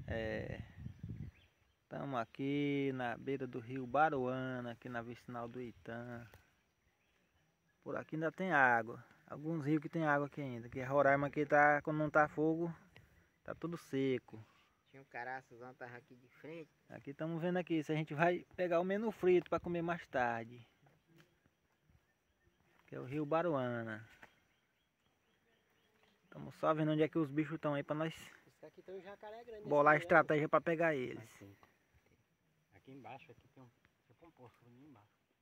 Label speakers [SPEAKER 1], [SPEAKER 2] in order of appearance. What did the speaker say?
[SPEAKER 1] Estamos aqui na beira do rio Baruana, aqui na vicinal do Itã. Por aqui ainda tem água. Alguns rios que tem água aqui ainda. Que Roraima aqui tá, quando não tá fogo, tá tudo seco.
[SPEAKER 2] Tinha um caraçazão, tava aqui de frente.
[SPEAKER 1] Aqui estamos vendo aqui se a gente vai pegar o menu frito para comer mais tarde. Que é o rio Baruana. Estamos só vendo onde é que os bichos estão aí para nós
[SPEAKER 2] Isso aqui tem um jacaré grande.
[SPEAKER 1] bolar a estratégia para pegar eles.
[SPEAKER 2] Aqui embaixo aqui tem um poço ali embaixo.